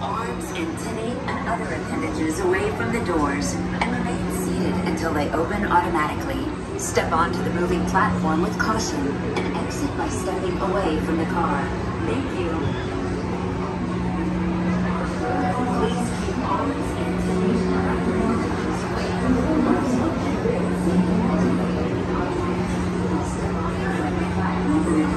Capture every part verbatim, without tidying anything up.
arms, antennae, and other appendages away from the doors and remain seated until they open automatically. Step onto the moving platform with caution and exit by stepping away from the car. Thank you. Please keep arms, antennae, and other appendages away from the doors and remain seated until they open automatically. Step onto the platform.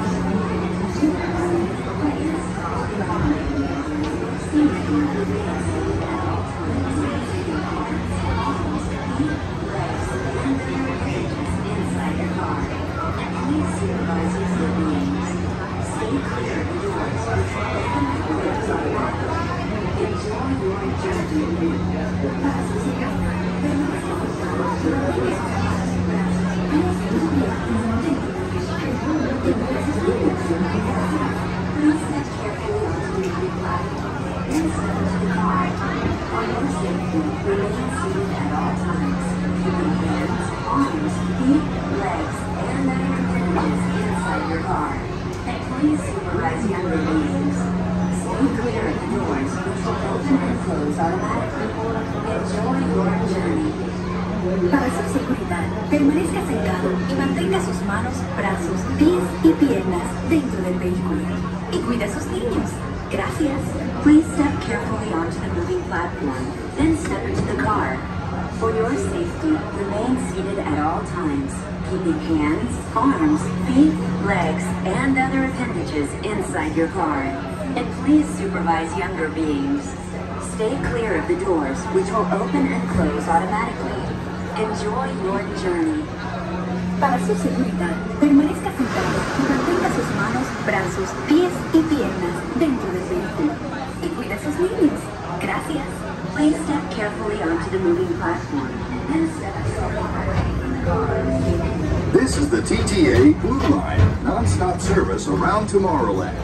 Please supervise younger beings. Stay clear of the doors, which will open and close automatically. Enjoy your journey. Para su seguridad, permanezca sentado y mantenga sus manos, brazos, pies y piernas dentro del vehículo. Y cuida a sus niños. Gracias. Please step carefully onto the moving platform, then step into the car. For your safety, remain seated at all times, keeping hands, arms, feet, legs, and other appendages inside your car. And please supervise younger beings. Stay clear of the doors, which will open and close automatically. Enjoy your journey. Para su seguridad, permanezca sentado y mantenga sus manos, brazos, pies y piernas dentro del vehículo. Y cuida a sus niños. Gracias. Please step carefully onto the moving platform and step aside. This is the T T A Blue Line non-stop service around Tomorrowland.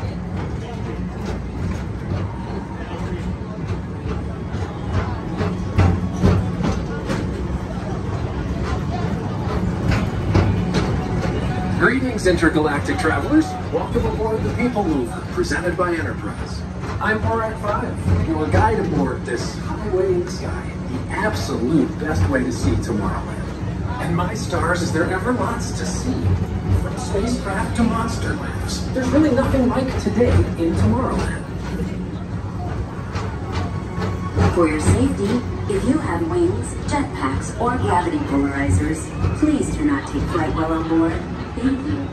Greetings, intergalactic travelers. Welcome aboard the People Mover, presented by Enterprise. I'm Borak five, your guide aboard this highway in the sky, the absolute best way to see Tomorrowland. And my stars, is there ever lots to see? From spacecraft to monster labs, there's really nothing like today in Tomorrowland. For your safety, if you have wings, jetpacks, or gravity polarizers, please do not take flight while on board. Thank you.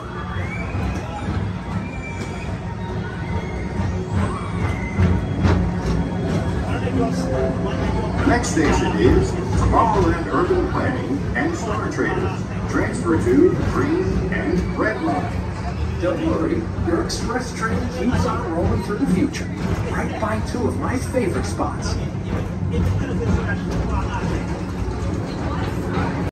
Next station is Tomorrowland Urban Planning and Star Traders. Transfer to green and red line. Don't worry, your express train keeps on rolling through the future, right by two of my favorite spots.